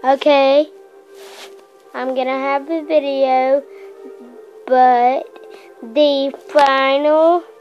Okay, I'm gonna have a video, but the final